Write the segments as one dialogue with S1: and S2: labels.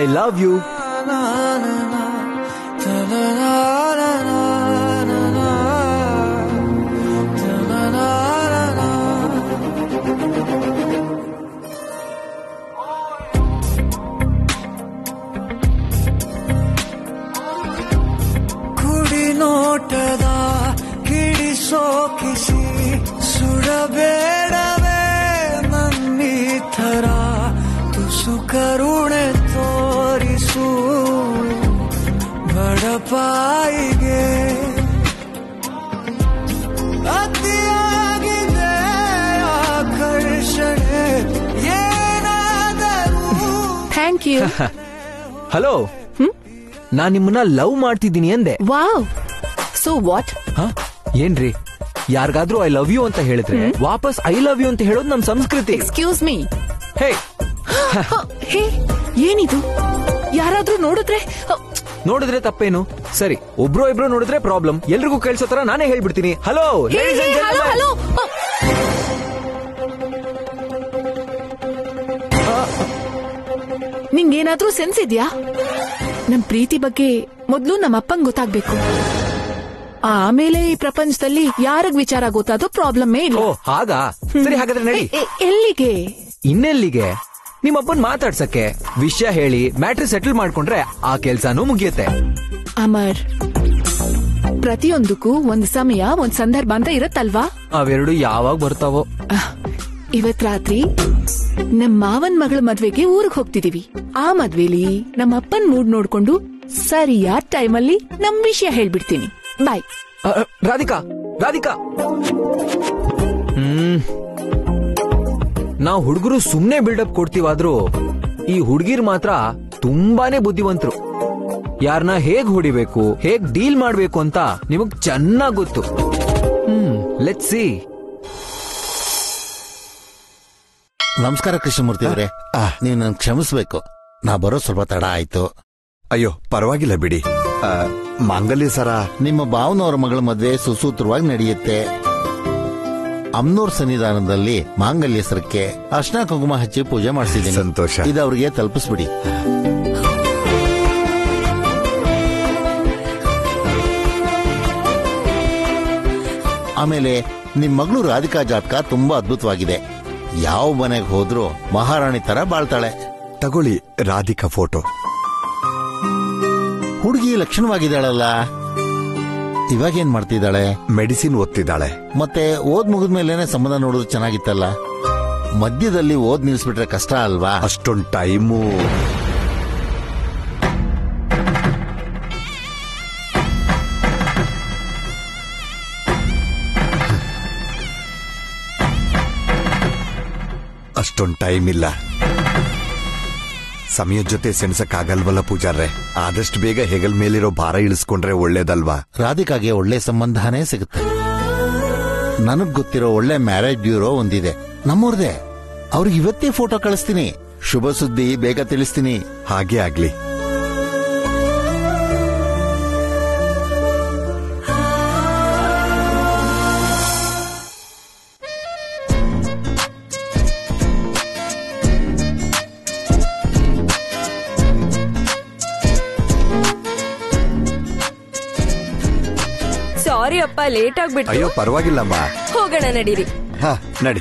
S1: Love you.
S2: ಕುಡಿ ನೋಟದ ಕಿಡಿಸೋ ಕಿಸಿ ಸುಡಬೇಡವೇ ನನ್ನಿ ಥರ ತುಸು ಕರುಣೆ ತೋರಿಸು ಬಡಪಾಯಿಗೆ ಅತಿಯಾಗಿದೆ ಆಕರ್ಷಣೆ ಏನಾದರೂ.
S3: Thank you.
S1: ಹಲೋ, ನಾನ್ ನಿಮ್ಮನ್ನ ಲವ್ ಮಾಡ್ತಿದ್ದೀನಿ ಅಂದೆ.
S3: Wow, so what?
S1: ಏನ್ರಿ, ಯಾರಿಗಾದ್ರೂ ಐ ಲವ್ ಯು ಅಂತ ಹೇಳಿದ್ರೆ ವಾಪಸ್ ಐ ಲವ್ ಯು ಅಂತ ಹೇಳೋದು ನಮ್ ಸಂಸ್ಕೃತಿ.
S3: Excuse me.
S1: ಹೇ
S3: ಹೇ, ಏನಿದು? ಯಾರಾದ್ರೂ
S1: ನೋಡಿದ್ರೆ ತಪ್ಪೇನು? ಸರಿ, ಒಬ್ರು ಇಬ್ರು ನೋಡಿದ್ರೆ ಪ್ರಾಬ್ಲಮ್. ಎಲ್ರಿಗೂ ಕೇಳಿಸೋ ತರ ನಾನೇ ಹೇಳ್ಬಿಡ್ತೀನಿ. Hello,
S3: hello. ನಿಂಗೇನಾದ್ರೂ ಸೆನ್ಸ್ ಇದ್ಯಾ? ನಮ್ ಪ್ರೀತಿ ಬಗ್ಗೆ ಮೊದ್ಲು ನಮ್ಮ ಅಪ್ಪಂಗ್ ಗೊತ್ತಾಗ್ಬೇಕು. ಆಮೇಲೆ ಈ ಪ್ರಪಂಚದಲ್ಲಿ ಯಾರಿಗ್ ವಿಚಾರ ಗೊತ್ತಾದ್ರೂ ಪ್ರಾಬ್ಲಮ್ಮೇ ಇಲ್ಲ.
S1: ಓ ಹಾಗಾ? ಸರಿ, ಹಾಗಾದ್ರೆ ನಡಿ.
S3: ಎಲ್ಲಿಗೆ?
S1: ಇನ್ನೆಲ್ಲಿಗೆ? ನಿಮ್ಮಪ್ಪನ್ ಮಾತಾಡ್ಸಕ್ಕೆ. ವಿಷಯ ಹೇಳಿ ಮ್ಯಾಟ್ರ್ ಸೆಟಲ್ ಮಾಡ್ಕೊಂಡ್ರೆ ಆ ಕೆಲ್ಸಾನೂ ಮುಗಿಯುತ್ತೆ.
S3: ಅಮರ್, ಪ್ರತಿಯೊಂದಕ್ಕೂ ಒಂದ್ ಸಮಯ, ಒಂದ್ ಸಂದರ್ಭ ಅಂತ ಇರತ್ತಲ್ವಾ?
S1: ಅವೆರಡು ಯಾವಾಗ ಬರ್ತಾವೋ.
S3: ಇವತ್ ರಾತ್ರಿ ನಮ್ ಮಾವನ್ ಮಗಳ ಮದ್ವೆಗೆ ಊರಿಗೆ ಹೋಗ್ತಿದೀವಿ. ಆ ಮದ್ವೆಲಿ ನಮ್ಮ ಅಪ್ಪನ್ ಮೂಡ್ ನೋಡ್ಕೊಂಡು ಸರಿಯಾದ ಟೈಮಲ್ಲಿ ನಮ್ ವಿಷಯ ಹೇಳ್ಬಿಡ್ತೀನಿ. ಬಾಯ್.
S1: ರಾಧಿಕಾ. ನಾವು ಹುಡುಗರು ಸುಮ್ನೆ ಬಿಲ್ಡಪ್ ಕೊಡ್ತೀವಾದ್ರೂ ಈ ಹುಡುಗಿರ್ ಮಾತ್ರ ತುಂಬಾನೇ ಬುದ್ಧಿವಂತರು. ಯಾರನ್ನ ಹೇಗ್ ಹೊಡಿಬೇಕು, ಹೇಗ್ ಡೀಲ್ ಮಾಡ್ಬೇಕು ಅಂತ ನಿಮಗ್ ಚೆನ್ನಾಗ್ ಗೊತ್ತು. Let's see.
S4: ನಮಸ್ಕಾರ ಕೃಷ್ಣಮೂರ್ತಿ ಅವರೇ, ನೀವು ನನ್ ಕ್ಷಮಿಸ್ಬೇಕು, ನಾ ಬರೋ ಸ್ವಲ್ಪ ತಡ ಆಯ್ತು.
S5: ಅಯ್ಯೋ ಪರವಾಗಿಲ್ಲ ಬಿಡಿ. ಮಾಂಗಲ್ಯ ಸರ
S4: ನಿಮ್ಮ ಭಾವನವರ ಮಗಳ ಮದ್ವೆ ಸುಸೂತ್ರವಾಗಿ ನಡೆಯುತ್ತೆ. ಅಮ್ನೂರ್ ಸನ್ನಿಧಾನದಲ್ಲಿ ಮಾಂಗಲ್ಯ ಸರಕ್ಕೆ ಅರ್ಶನ ಕುಂಕುಮ ಹಚ್ಚಿ ಪೂಜೆ ಮಾಡಿಸಿದ್ದೀನಿ.
S5: ಸಂತೋಷ.
S4: ಇದು ಅವ್ರಿಗೆ ತಲುಪಿಸ್ಬಿಡಿ. ಆಮೇಲೆ ನಿಮ್ ಮಗಳು ರಾಧಿಕಾ ಜಾತಕ ತುಂಬಾ ಅದ್ಭುತವಾಗಿದೆ. ಯಾವ ಮನೆಗೆ ಹೋದ್ರೂ ಮಹಾರಾಣಿ ತರ ಬಾಳ್ತಾಳೆ.
S5: ತಗೊಳ್ಳಿ ರಾಧಿಕಾ ಫೋಟೋ.
S4: ಹುಡುಗಿ ಲಕ್ಷಣವಾಗಿದ್ದಾಳಲ್ಲ, ಇವಾಗೇನ್ ಮಾಡ್ತಿದ್ದಾಳೆ?
S5: ಮೆಡಿಸಿನ್ ಓದ್ತಿದ್ದಾಳೆ.
S4: ಮತ್ತೆ ಓದ್ ಮುಗಿದ್ಮೇಲೆ ಸಂಬಂಧ ನೋಡೋದು ಚೆನ್ನಾಗಿತ್ತಲ್ಲ. ಮಧ್ಯದಲ್ಲಿ ಓದ್ ನಿಲ್ಸ್ಬಿಟ್ರೆ ಕಷ್ಟ ಅಲ್ವಾ?
S5: ಅಷ್ಟೊಂದು ಟೈಮು. ಅಷ್ಟೊಂದು ಟೈಮ್ ಇಲ್ಲ. ಸಮಯದ ಜೊತೆ ಸೆಣಸಕ್ಕಾಗಲ್ವಲ್ಲ ಪೂಜಾರ್ರೆ. ಆದಷ್ಟು ಬೇಗ ಹೆಗಲ್ ಮೇಲಿರೋ ಭಾರ ಇಳಿಸ್ಕೊಂಡ್ರೆ ಒಳ್ಳೇದಲ್ವಾ?
S4: ರಾಧಿಕಾಗೆ ಒಳ್ಳೆ ಸಂಬಂಧನೇ ಸಿಗುತ್ತೆ. ನನಗ್ ಗೊತ್ತಿರೋ ಒಳ್ಳೆ ಮ್ಯಾರೇಜ್ ಬ್ಯೂರೋ ಒಂದಿದೆ, ನಮ್ಮೂರ್ದೆ. ಅವ್ರಿಗೆ ಇವತ್ತೇ ಫೋಟೋ ಕಳಿಸ್ತೀನಿ. ಶುಭ ಸುದ್ದಿ ಬೇಗ ತಿಳಿಸ್ತೀನಿ.
S5: ಹಾಗೆ ಆಗ್ಲಿ.
S6: ಸಾರಿ ಅಪ್ಪ, ಲೇಟ್ ಆಗ್ಬಿಟ್ಟು.
S5: ಅಯ್ಯೋ ಪರವಾಗಿಲ್ಲಮ್ಮ,
S6: ಹೋಗೋಣ ನಡೀರಿ.
S5: ಹಾ ನಡಿ.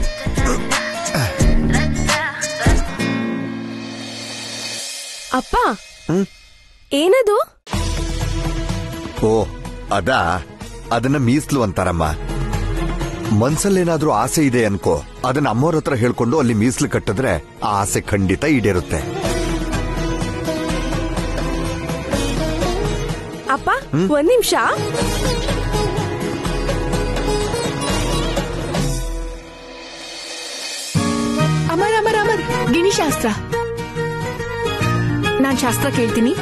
S6: ಅಪ್ಪ, ಏನದು?
S5: ಓ ಅದಾ, ಅದನ್ನ ಮೀಸ್ಲು ಅಂತಾರಮ್ಮ. ಮನ್ಸಲ್ಲೇನಾದ್ರೂ ಆಸೆ ಇದೆ ಅನ್ಕೋ, ಅದನ್ನ ಅಮ್ಮವ್ರ ಹತ್ರ ಹೇಳ್ಕೊಂಡು ಅಲ್ಲಿ ಮೀಸ್ಲು ಕಟ್ಟಿದ್ರೆ ಆ ಆಸೆ ಖಂಡಿತ ಈಡೇರುತ್ತೆ.
S6: ಅಪ್ಪ ಒಂದ್ ನಿಮಿಷ.
S3: ಅಮರ್ ಅಮರ್ ಅಮರ್, ಗಿಣಿಶಾಸ್ತ್ರ. ನಾನ್ ಶಾಸ್ತ್ರ ಕೇಳ್ತೀನಿ.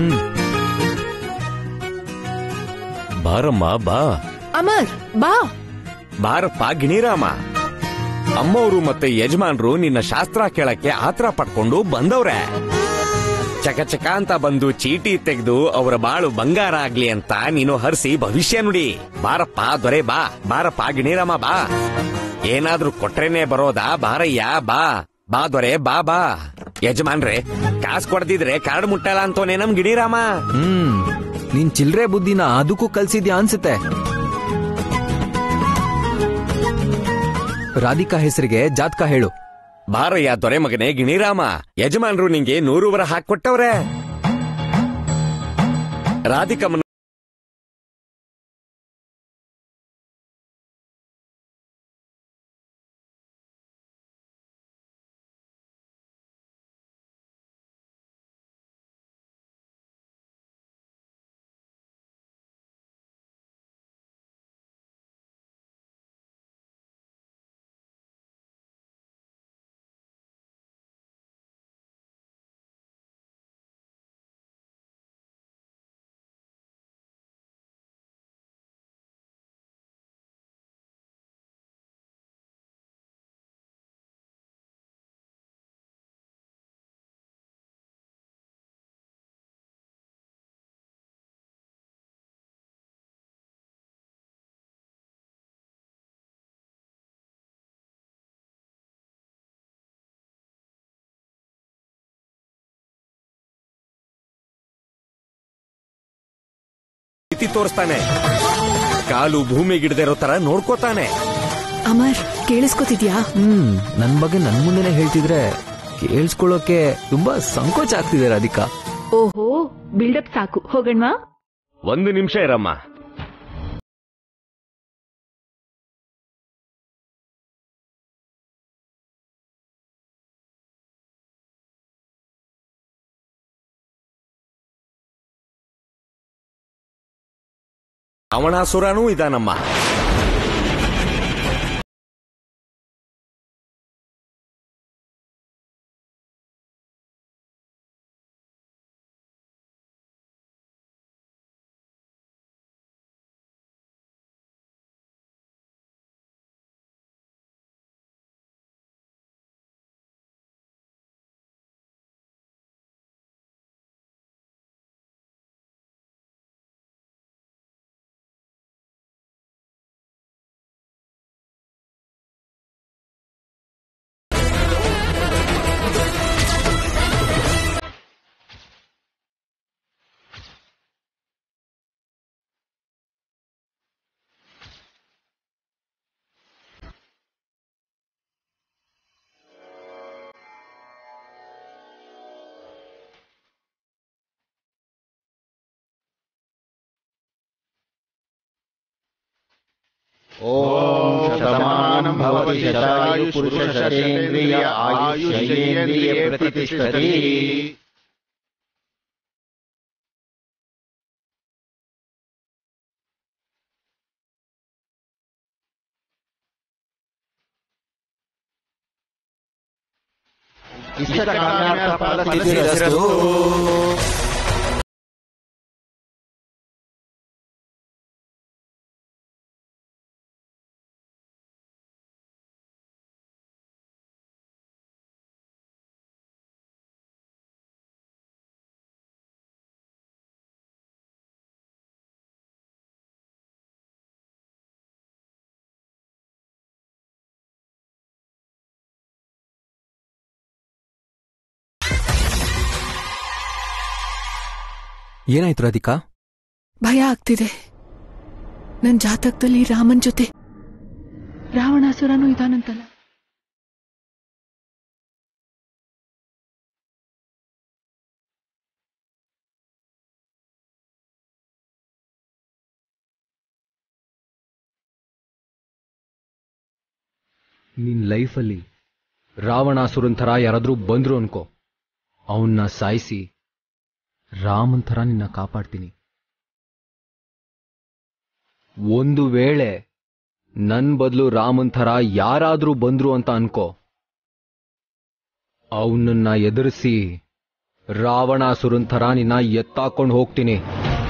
S7: ಬಾರಮ್ಮ ಬಾ.
S3: ಅಮರ್ ಬಾ.
S7: ಬಾರಪ್ಪ ಗಿಣಿರಾಮ. ಅಮ್ಮವರು ಮತ್ತೆ ಯಜಮಾನ್ರು ನಿನ್ನ ಶಾಸ್ತ್ರ ಕೇಳಕ್ಕೆ ಆತ್ರ ಪಡ್ಕೊಂಡು ಬಂದವ್ರೆ. ಚಕ ಚಕ ಅಂತ ಬಂದು ಚೀಟಿ ತೆಗೆದು ಅವರ ಬಾಳು ಬಂಗಾರ ಆಗ್ಲಿ ಅಂತ ನೀನು ಹರಿಸಿ ಭವಿಷ್ಯ ನುಡಿ. ಬಾರಪ್ಪ ದೊರೆ ಬಾ. ಬಾರಪ್ಪ ಗಿಣಿರಾಮ ಬಾ. ಏನಾದ್ರೂ ಕೊಟ್ರೇನೆ ಬರೋದಾ? ಬಾರಯ್ಯ ಬಾ. ಬಾ ದೊರೆ ಬಾ ಬಾ. ಯಜಮಾನ್ರೆ, ಕಾಸು ಕೊಡ್ದಿದ್ರೆ ಕಾರ್ಡ್ ಮುಟ್ಟಲ್ಲ ಅಂತೋನೆ ನಮ್ ಗಿಣಿರಾಮ.
S1: ನೀನ್ ಚಿಲ್ರೆ ಬುದ್ಧಿನ ಅದಕ್ಕೂ ಕಲ್ಸಿದ್ಯಾ ಅನ್ಸುತ್ತೆ. ರಾಧಿಕಾ ಹೆಸರಿಗೆ ಜಾತಕ ಹೇಳು.
S7: ಬಾರಯ್ಯ ದೊರೆ ಮಗನೇ ಗಿಣಿರಾಮ, ಯಜಮಾನ್ರು ನಿಂಗೆ 100 ವರ ಹಾಕೊಟ್ಟವ್ರೆ. ರಾಧಿಕಮ್ಮನ ತೋರಿಸ್ತಾನೆ, ಕಾಲು ಭೂಮಿಗಿಡದೆ ಇರೋ ತರ ನೋಡ್ಕೋತಾನೆ.
S3: ಅಮರ್, ಕೇಳಿಸ್ಕೊತಿದ್ಯಾ?
S1: ನನ್ ಬಗ್ಗೆ ನನ್ ಮುಂದೆನೆ ಹೇಳ್ತಿದ್ರೆ ಕೇಳಿಸ್ಕೊಳ್ಳೋಕೆ ತುಂಬಾ ಸಂಕೋಚ ಆಗ್ತಿದೆ ರಾಧಿಕಾ.
S3: ಓಹೋ, ಬಿಲ್ಡಪ್ ಸಾಕು, ಹೋಗಣ್ವಾ?
S7: 1 ನಿಮಿಷ ಇರಮ್ಮ. ರಾವಣಾಸುರನೂ ಇದಾನಮ್ಮ.
S4: ಓಂ ಶತಮಾನಂ ಭವತಿ ಶತಾಯು ಪುರುಷ ಶತೇಂದ್ರಿಯ ಆಯುಷ್ಯೇಂದ್ರಿಯ ಪ್ರತಿಷ್ಠತಿ. ಇಷ್ಟಕಾಮ್ಯಾರ್ಥ ಫಲಸಿದ್ಧಿರಸ್ತು.
S1: ಏನಾಯ್ತು ರಾಧಿಕಾ?
S3: ಭಯ ಆಗ್ತಿದೆ. ನನ್ ಜಾತಕದಲ್ಲಿ ರಾಮನ್ ಜೊತೆ ರಾವಣಾಸುರನೂ ಇದಾನಂತಲ್ಲ.
S1: ನಿನ್ ಲೈಫಲ್ಲಿ ರಾವಣಾಸುರನ್ ಥರ ಯಾರಾದ್ರೂ ಬಂದ್ರು ಅನ್ಕೋ, ಅವನ್ನ ಸಾಯಿಸಿ ರಾಮನ್ ಥರ ನಿನ್ನ ಕಾಪಾಡ್ತೀನಿ. ಒಂದು ವೇಳೆ ನನ್ ಬದಲು ರಾಮನ್ ಥರ ಯಾರಾದ್ರೂ ಬಂದ್ರು ಅಂತ ಅನ್ಕೋ, ಅವನನ್ನ ಎದುರಿಸಿ ರಾವಣಾಸುರನ್ ಥರ ನಿನ್ನ ಎತ್ತಾಕೊಂಡು ಹೋಗ್ತೀನಿ.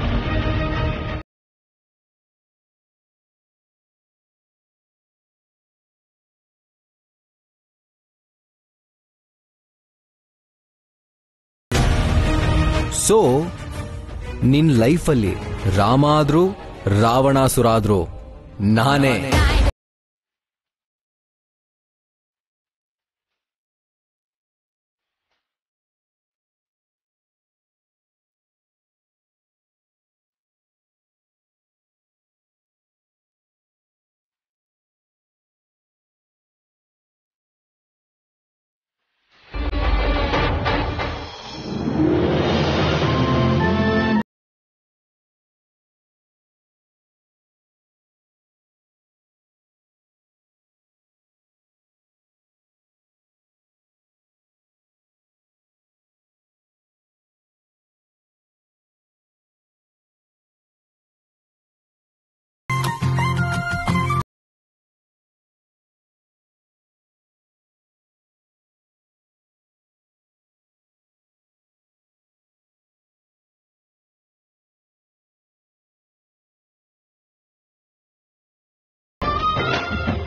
S1: ಸೊ ನಿನ್ ಲೈಫಲ್ಲಿ ರಾಮ ಆದ್ರೂ ರಾವಣಾಸುರ ಆದ್ರೂ ನಾನೇ.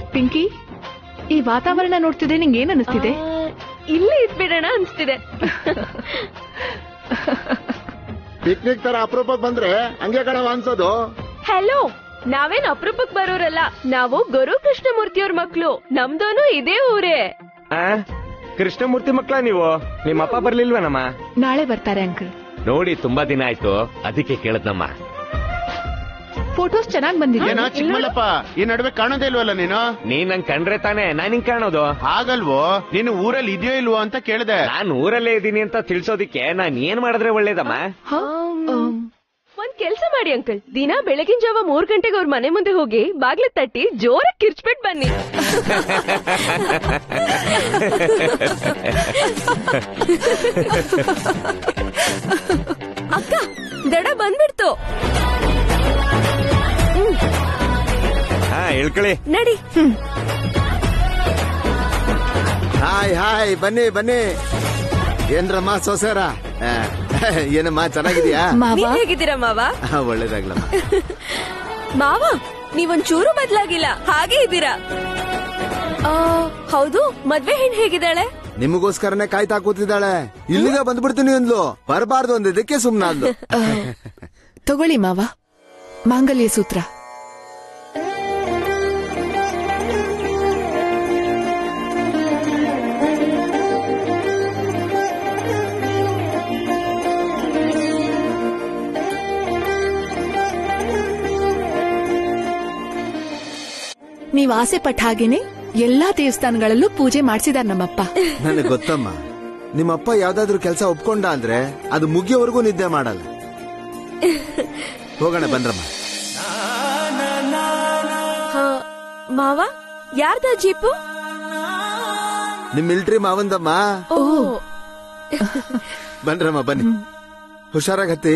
S3: ಪಿಂಕಿ, ಈ ವಾತಾವರಣ ನೋಡ್ತಿದ್ರೆ ನಿಂಗೆ ಏನ್ ಅನಿಸ್ತಿದೆ?
S6: ಇಲ್ಲೇ ಇದ್ಬಿಡೋಣ ಅನ್ಸ್ತಿದೆ.
S4: ಪಿಕ್ನಿಕ್ ತರ ಅಪರೂಪಕ್ಕೆ ಬಂದ್ರೆ ಹಂಗೆ ಕಣವ ಅನ್ಸೋದು.
S6: ಹಲೋ, ನಾವೇನ್ ಅಪರೂಪಕ್ ಬರೋರಲ್ಲ, ನಾವು ಗುರು ಕೃಷ್ಣಮೂರ್ತಿಯವ್ರ ಮಕ್ಳು. ನಮ್ದೋನು ಇದೇ ಊರೇ.
S7: ಕೃಷ್ಣಮೂರ್ತಿ ಮಕ್ಳ ನೀವು? ನಿಮ್ಮ ಅಪ್ಪ ಬರ್ಲಿಲ್ವೇನಮ್ಮ?
S3: ನಾಳೆ ಬರ್ತಾರೆ ಅಂಕಲ್.
S7: ನೋಡಿ ತುಂಬಾ ದಿನ ಆಯ್ತು, ಅದಕ್ಕೆ ಕೇಳದ್ನಮ್ಮ.
S3: ಫೋಟೋಸ್ ಚೆನ್ನಾಗ್ ಬಂದಿದೆ.
S8: ಏನೋ ಚಿಕ್ಕಮಲ್ಲಪ್ಪ, ಈ ನಡುವೆ ಕಾಣೋದೇ ಇಲ್ವಲ್ಲ ನೀನು?
S7: ನೀನ್ ನಂಗ್ ಕಂಡ್ರೆ ತಾನೆ ನಾನ್ ಹಿಂಗ್ ಕಾಣೋದು.
S8: ಹಾಗಲ್ವೋ, ನೀನು ಊರಲ್ಲಿ ಇದೆಯೋ ಇಲ್ವೋ ಅಂತ ಕೇಳಿದೆ.
S7: ನಾನ್ ಊರಲ್ಲೇ ಇದೀನಿ ಅಂತ ತಿಳ್ಸೋದಿಕ್ಕೆ ನಾನ್ ಏನ್ ಮಾಡಿದ್ರೆ ಒಳ್ಳೇದಮ್ಮ?
S6: ಒಂದ್ ಕೆಲ್ಸ ಮಾಡಿ ಅಂಕಲ್, ದಿನ ಬೆಳಗಿನ ಜಾವ 3 ಗಂಟೆಗೆ ಅವ್ರ ಮನೆ ಮುಂದೆ ಹೋಗಿ ಬಾಗ್ಲ ತಟ್ಟಿ ಜೋರಾಗಿ ಕಿರ್ಚ್ಬಿಟ್ ಬನ್ನಿ. ಅಕ್ಕ, ದಡ ಬಂದ್ಬಿಡ್ತು.
S7: ಹೇಳ್ಕೊಳ್ಳಿ
S6: ನಡಿ.
S9: ಹಾಯ್ ಹಾಯ್, ಬನ್ನಿ ಬನ್ನಿ. ಏನ್ರಮ್ಮ ಸೊಸೆರ? ಏನಮ್ಮ ಚೆನ್ನಾಗಿದ್ಯಾ?
S6: ನೀವ್ ಹೇಗಿದ್ದೀರಾ ಮಾವ?
S9: ಒಳ್ಳೇದಾಗ್ಲಮ್ಮ.
S6: ಮಾವ, ನೀವೊಂಚೂರು ಬದ್ಲಾಗಿಲ್ಲ, ಹಾಗೆ ಇದ್ದೀರಾ. ಹೌದು, ಮದ್ವೆ ಹೆಣ್ ಹೇಗಿದ್ದಾಳೆ?
S9: ನಿಮಗೋಸ್ಕರನೇ ಕಾಯ್ತಾ ಕೂತಿದ್ದಾಳೆ. ಇಲ್ಲಿಗೆ ಬಂದ್ಬಿಡ್ತೀನಿ ಅಂದ್ಲು, ಬರಬಾರ್ದು ಅಂದಿದ್ದಕ್ಕೆ ಸುಮ್ನಾದ್ಲು.
S3: ತಗೊಳ್ಳಿ ಮಾವ, ಮಾಂಗಲ್ಯ ಸೂತ್ರ. ನೀವ್ ಆಸೆ ಪಟ್ಟ ಹಾಗೇನೆ ಎಲ್ಲಾ ದೇವಸ್ಥಾನಗಳಲ್ಲೂ ಪೂಜೆ ಮಾಡ್ಸಿದಾರ ನಮ್ಮಪ್ಪ.
S9: ನನಗೆ ಗೊತ್ತಮ್ಮ, ನಿಮ್ಮಪ್ಪ ಯಾವ್ದಾದ್ರು ಕೆಲಸ ಒಪ್ಕೊಂಡ ಅಂದ್ರೆ ಅದು ಮುಗಿಯೋವರೆಗೂ ನಿದ್ದೆ ಮಾಡಲ್ಲ. ಹೋಗೋಣ ಬನ್ರಮ್ಮ.
S6: ಮಾವ, ಯಾರ್ದ ಜೀಪು?
S9: ನಿಮ್ ಮಿಲಿಟರಿ ಮಾವಂದಮ್ಮ. ಬನ್ರಮ್ಮ ಬನ್ನಿ, ಹುಷಾರಾಗತ್ತಿ.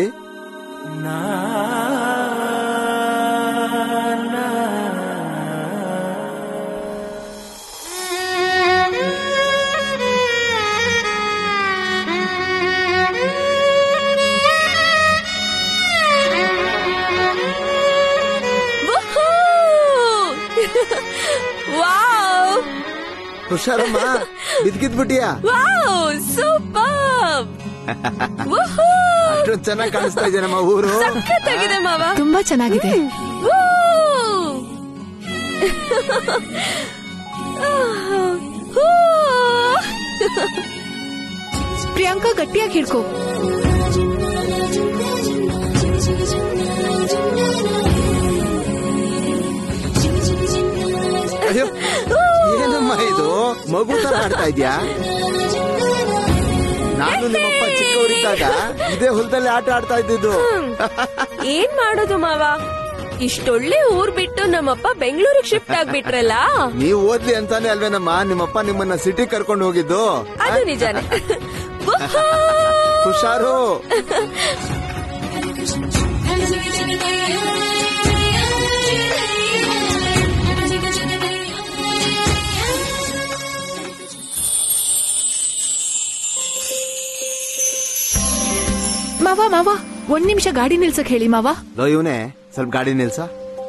S9: ಹುಷಾರಮ್ಮ, ಬಿದ್ಗಿದ್ಬಿಟ್ಟಿಯಾ?
S6: ಸೂಪರ್,
S9: ಅಷ್ಟೊಂದು ಚೆನ್ನಾಗಿ ಕಾಣಿಸ್ತಾ ಇದೆ ನಮ್ಮ ಊರು.
S6: ಸಖತ್ತಾಗಿದೆ ಮಾವ,
S3: ತುಂಬಾ ಚೆನ್ನಾಗಿದೆ. ಪ್ರಿಯಾಂಕಾ, ಗಟ್ಟಿಯಾಗಿ ಹಿಡ್ಕೋ.
S9: ಅಯ್ಯೋ, ಏನಮ್ಮ ಇದು, ಮಗು ತರ ಆಡ್ತಾ ಇದ್ಯಾ? ನಾನು ನಿಮ್ಮಪ್ಪ ಚಿಕ್ಕವರಿದ್ದಾಗ ಇದೇ ಹೊಲದಲ್ಲಿ ಆಟ ಆಡ್ತಾ ಇದ್ದಿದ್ದು.
S6: ಏನ್ ಮಾಡೋದು ಮಾವ, ಇಷ್ಟೊಳ್ಳೆ ಊರ್ ಬಿಟ್ಟು ನಮ್ಮಪ್ಪ ಬೆಂಗಳೂರಿಗೆ ಶಿಫ್ಟ್ ಆಗ್ಬಿಟ್ರಲ್ಲ.
S9: ನೀವು ಓದ್ಲಿ ಅಂತಾನೆ ಅಲ್ವೇನಮ್ಮ ನಿಮ್ಮಪ್ಪ ನಿಮ್ಮನ್ನ ಸಿಟಿ ಕರ್ಕೊಂಡು ಹೋಗಿದ್ದು?
S6: ಅದು ನಿಜಾನೆ.
S9: ಹುಷಾರು.
S3: ಮಾವ ಮಾವ, 1 ನಿಮಿಷ ಗಾಡಿ ನಿಲ್ಸಕ್ ಹೇಳಿ ಮಾವ.
S9: ಇವನೇ ಸ್ವಲ್ಪ ಗಾಡಿ ನಿಲ್ಸ.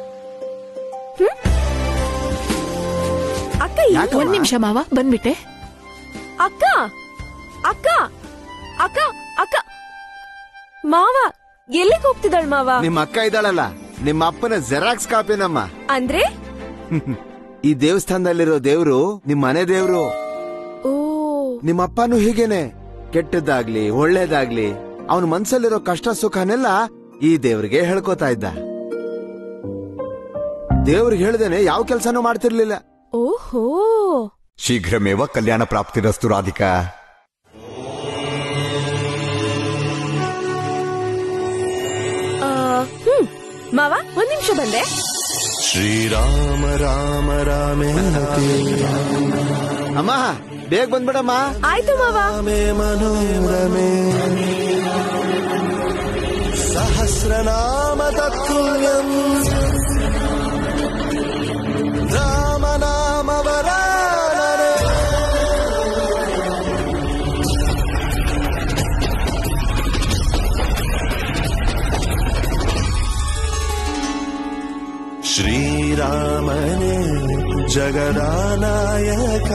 S6: ಅಕ್ಕ,
S3: 1 ನಿಮಿಷ ಮಾವ, ಬಂದ್ಬಿಟ್ಟೆ.
S6: ಅಕ್ಕ ಅಕ್ಕ ಅಕ್ಕ ಅಕ್ಕ, ಮಾವ ಎಲ್ಲಿಗೆ ಹೋಗ್ತಿದ್ದಾಳ ಮಾವ?
S9: ನಿಮ್ಮ ಅಕ್ಕ ಇದ್ದಾಳಲ್ಲ, ನಿಮ್ಮ ಅಪ್ಪನ ಜೆರಾಕ್ಸ್ ಕಾಪಿನಮ್ಮ.
S6: ಅಂದ್ರೆ
S9: ಈ ದೇವಸ್ಥಾನದಲ್ಲಿರೋ ದೇವ್ರು ನಿಮ್ ಮನೆ ದೇವ್ರು.
S6: ಓ,
S9: ನಿಮ್ಮ ಅಪ್ಪನೂ ಹೀಗೇನೆ, ಕೆಟ್ಟದ್ದಾಗ್ಲಿ ಒಳ್ಳೇದಾಗ್ಲಿ ಅವನ ಮನ್ಸಲ್ಲಿರೋ ಕಷ್ಟ ಸುಖನೆಲ್ಲ ಈ ದೇವ್ರಿಗೆ ಹೇಳ್ಕೊತಾ ಇದ್ದ. ದೇವ್ರಿಗೆ ಹೇಳ್ದೇನೆ ಯಾವ ಕೆಲ್ಸನೂ ಮಾಡ್ತಿರ್ಲಿಲ್ಲ.
S6: ಓಹೋ.
S5: ಶೀಘ್ರಮೇವ ಕಲ್ಯಾಣ ಪ್ರಾಪ್ತಿರಸ್ತು ರಾಧಿಕಾ.
S6: ಮಾವ, 1 ನಿಮಿಷ ಬಂದೆ.
S2: ಶ್ರೀರಾಮ ರಾಮ ರಾಮೇತಿ
S9: ಅಮ್ಮ, ಬೇಗ ಬಂದ್ಬಿಡಮ್ಮ.
S6: ಆಯ್ತು ಮಾವ.
S2: ರಾಮೇ ಮನೋರಮೇ ಸಹಸ್ರನಾಮ ತತ್ುಲ್ಯಂ ರಾಮನಾಮ ವರಾನನೆ. ಶ್ರೀರಾಮನೇ ಜಗದಾನಾಯಕ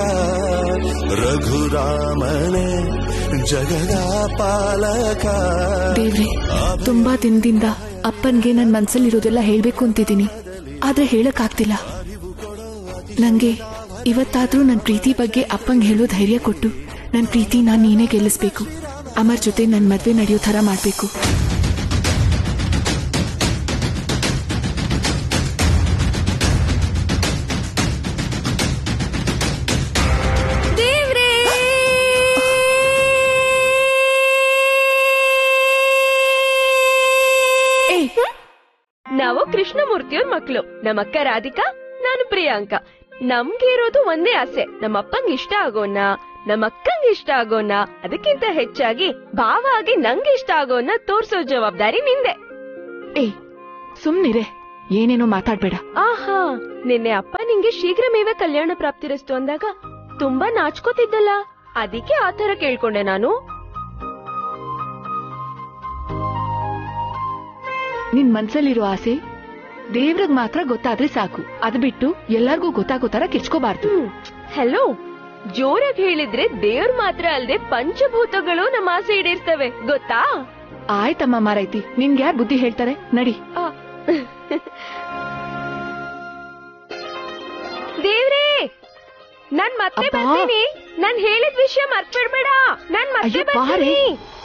S2: ರಘುರಾಮನೇ ಜಗದ ಪಾಲಕ.
S3: ದೇವ್ರೆ, ತುಂಬಾ ದಿನದಿಂದ ಅಪ್ಪನ್ಗೆ ನನ್ ಮನ್ಸಲ್ಲಿರೋದೆಲ್ಲ ಹೇಳ್ಬೇಕು ಅಂತಿದ್ದೀನಿ, ಆದ್ರೆ ಹೇಳಕ್ ಆಗ್ತಿಲ್ಲ. ನಂಗೆ ಇವತ್ತಾದ್ರೂ ನನ್ ಪ್ರೀತಿ ಬಗ್ಗೆ ಅಪ್ಪಂಗೆ ಹೇಳೋ ಧೈರ್ಯ ಕೊಟ್ಟು ನನ್ ಪ್ರೀತಿ ನಾನ್ ನೀನೇ ಗೆಲ್ಲಿಸ್ಬೇಕು. ಅಮರ್ ಜೊತೆ ನನ್ ಮದ್ವೆ ನಡೆಯೋ ತರ ಮಾಡ್ಬೇಕು.
S6: ನಾವು ಕೃಷ್ಣಮೂರ್ತಿಯವ್ರ ಮಕ್ಳು. ನಮ್ಮಕ್ಕ ರಾಧಿಕಾ, ನಾನು ಪ್ರಿಯಾಂಕ. ನಮ್ಗೆ ಇರೋದು ಒಂದೇ ಆಸೆ, ನಮ್ಮಪ್ಪಂಗ್ ಇಷ್ಟ ಆಗೋಣ, ನಮ್ಮಕ್ಕಂಗ್ ಇಷ್ಟ ಆಗೋಣ, ಅದಕ್ಕಿಂತ ಹೆಚ್ಚಾಗಿ ಭಾವ ಆಗಿ ನಂಗೆ ಇಷ್ಟ ಆಗೋಣ ತೋರ್ಸೋ ಜವಾಬ್ದಾರಿ ನಿಂದೆ.
S3: ಸುಮ್ನಿರೆ, ಏನೇನೋ ಮಾತಾಡ್ಬೇಡ.
S6: ಆಹಾ, ನಿನ್ನೆ ಅಪ್ಪ ನಿಂಗೆ ಶೀಘ್ರಮೇವೆ ಕಲ್ಯಾಣ ಪ್ರಾಪ್ತಿರಸ್ತು ಅಂದಾಗ ತುಂಬಾ ನಾಚ್ಕೋತಿದ್ದಲ್ಲ, ಅದಕ್ಕೆ ಆತರ ಕೇಳ್ಕೊಂಡೆ ನಾನು.
S3: ನಿನ್ ಮನ್ಸಲ್ಲಿರೋ ಆಸೆ ದೇವ್ರಗ್ ಮಾತ್ರ ಗೊತ್ತಾದ್ರೆ ಸಾಕು, ಅದ್ ಬಿಟ್ಟು ಎಲ್ಲಾರ್ಗೂ ಗೊತ್ತಾಗೋ ತರ ಕಿರ್ಚ್ಕೋಬಾರ್ದು.
S6: ಹೆಲೋ, ಜೋರಾಗಿ ಹೇಳಿದ್ರೆ ದೇವ್ರ ಮಾತ್ರ ಅಲ್ದೆ ಪಂಚಭೂತಗಳು ನಮ್ಮ ಆಸೆ ಈಡೇರ್ತವೆ, ಗೊತ್ತಾ?
S3: ಆಯ್ತಮ್ಮ ಮಾರೈತಿ, ನಿನ್ಗೆ ಯಾರು ಬುದ್ಧಿ ಹೇಳ್ತಾರೆ, ನಡಿ.
S6: ದೇವ್ರೇ, ನಾನ್ ಮತ್ತೆ ಬರ್ತೀನಿ. ನಾನ್ ಹೇಳಿದ ವಿಷಯ ಮರ್ತ್ಬಿಡ್ಬೇಡ. ನಾನ್ ಮತ್ತೆ ಬರ್ತೀನಿ.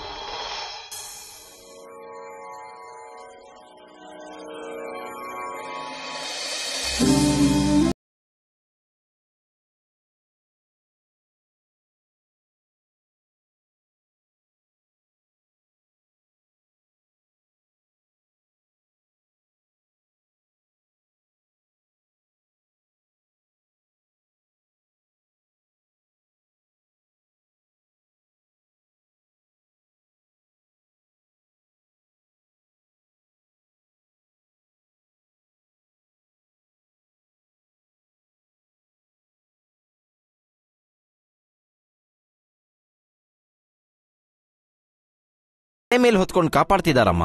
S10: ಮೇಲೆ ಹೊತ್ಕೊಂಡು ಕಾಪಾಡ್ತಿದಾರಮ್ಮ.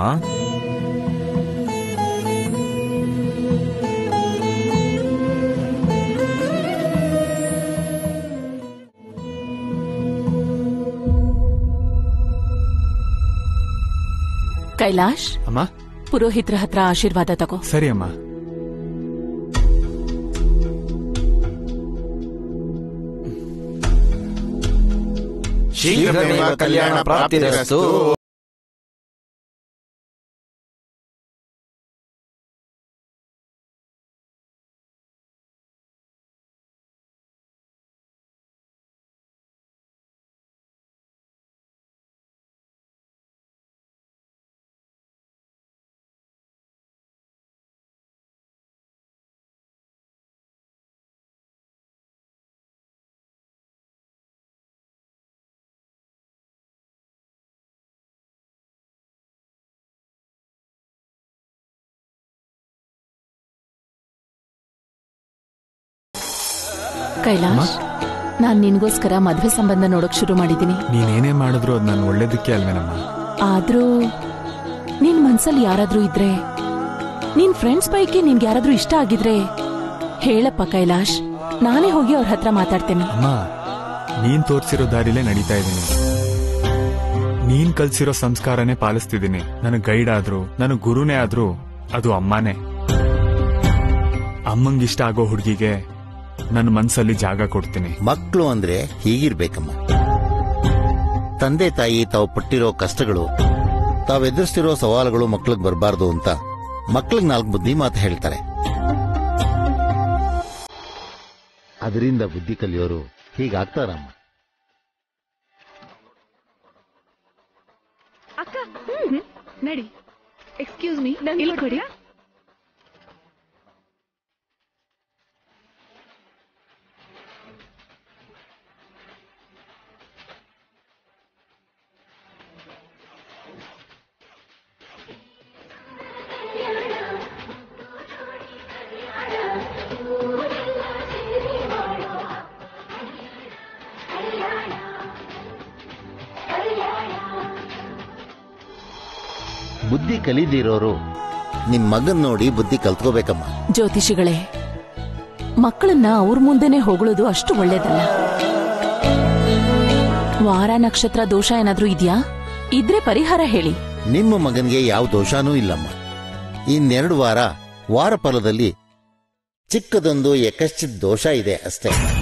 S11: ಕೈಲಾಶ್,
S1: ಅಮ್ಮ,
S11: ಪುರೋಹಿತರ ಹತ್ರ ಆಶೀರ್ವಾದ ತಗೋ.
S1: ಸರಿ ಅಮ್ಮ.
S10: ಶೀಘ್ರಮೇವ ಕಲ್ಯಾಣ ಪ್ರಾಪ್ತಿರಸ್ತು.
S11: ಕೈಲಾಶ್, ನಾನ್ ನಿನ್ಗೋಸ್ಕರ ಮದ್ವೆ ಸಂಬಂಧ ನೋಡಕ್ ಶುರು ಮಾಡಿದೀನಿ.
S1: ನೀನೇನೇ ಮಾಡಿದ್ರು ಅದು ನಾನು ಒಳ್ಳೇದಕ್ಕೆ ಅಲ್ವೇನಮ್ಮ.
S11: ಆದ್ರೂ ನಿನ್ ಮನ್ಸಲ್ಲಿ ಯಾರಾದ್ರೂ ಇದ್ರೆ, ನಿನ್ ಫ್ರೆಂಡ್ಸ್ ಪೈಕಿ ನಿನ್ಗೆ ಯಾರಾದ್ರೂ ಇಷ್ಟ ಆಗಿದ್ರೆ ಹೇಳಪ್ಪ ಕೈಲಾಶ್, ನಾನೇ ಹೋಗಿ ಅವ್ರ ಹತ್ರ ಮಾತಾಡ್ತೇನೆ.
S1: ಅಮ್ಮ, ನೀನ್ ತೋರ್ಸಿರೋ ದಾರಿಲೇ ನಡೀತಾ ಇದ್ದೀನಿ. ನೀನ್ ಕಲ್ಸಿರೋ ಸಂಸ್ಕಾರನೇ ಪಾಲಿಸ್ತಿದ್ದೀನಿ. ನನಗ್ ಗೈಡ್ ಆದ್ರು, ನನಗ್ ಗುರುನೇ ಆದ್ರೂ ಅದು ಅಮ್ಮನೇ. ಅಮ್ಮಂಗಿಷ್ಟ ಆಗೋ ಹುಡುಗಿಗೆ ನನ್ನ ಮನ್ಸಲ್ಲಿ ಜಾಗ ಕೊಡ್ತೀನಿ.
S4: ಮಕ್ಕಳು ಅಂದ್ರೆ ಹೀಗಿರ್ಬೇಕಮ್ಮ. ತಂದೆ ತಾಯಿ ತಾವು ಪಟ್ಟಿರೋ ಕಷ್ಟಗಳು, ತಾವು ಎದುರಿಸ್ತಿರೋ ಸವಾಲುಗಳು ಮಕ್ಳಿಗೆ ಬರಬಾರ್ದು ಅಂತ ಮಕ್ಳಿಗೆ 4 ಬುದ್ಧಿ ಮಾತು ಹೇಳ್ತಾರೆ. ಅದರಿಂದ ಬುದ್ಧಿ ಕಲಿಯೋರು ಹೀಗಾಗ್ತಾರಮ್ಮ.
S3: ಅಕ್ಕ, ನಡಿ. ಎಕ್ಸ್ಕ್ಯೂಸ್ ಮೀ, ಇಲ್ಲಿ ಕೊಡಿ.
S4: ಬುದ್ಧಿ ಕಲಿದಿರೋರು ನಿಮ್ ಮಗನ್ ನೋಡಿ ಬುದ್ಧಿ ಕಲ್ತ್ಕೋಬೇಕಮ್ಮ.
S11: ಜ್ಯೋತಿಷಿಗಳೇ, ಮಕ್ಕಳನ್ನ ಅವ್ರ ಮುಂದೆನೆ ಹೊಗಳೋದು ಅಷ್ಟು ಒಳ್ಳೇದಲ್ಲ. ವಾರ ನಕ್ಷತ್ರ ದೋಷ ಏನಾದ್ರೂ ಇದ್ಯಾ? ಇದ್ರೆ ಪರಿಹಾರ ಹೇಳಿ.
S4: ನಿಮ್ಮ ಮಗನ್ಗೆ ಯಾವ ದೋಷನೂ ಇಲ್ಲಮ್ಮ. ಇನ್ನೆರಡು ವಾರ ಫಲದಲ್ಲಿ ಚಿಕ್ಕದೊಂದು ಯಕಶ್ಚಿತ್ ದೋಷ ಇದೆ ಅಷ್ಟೇ.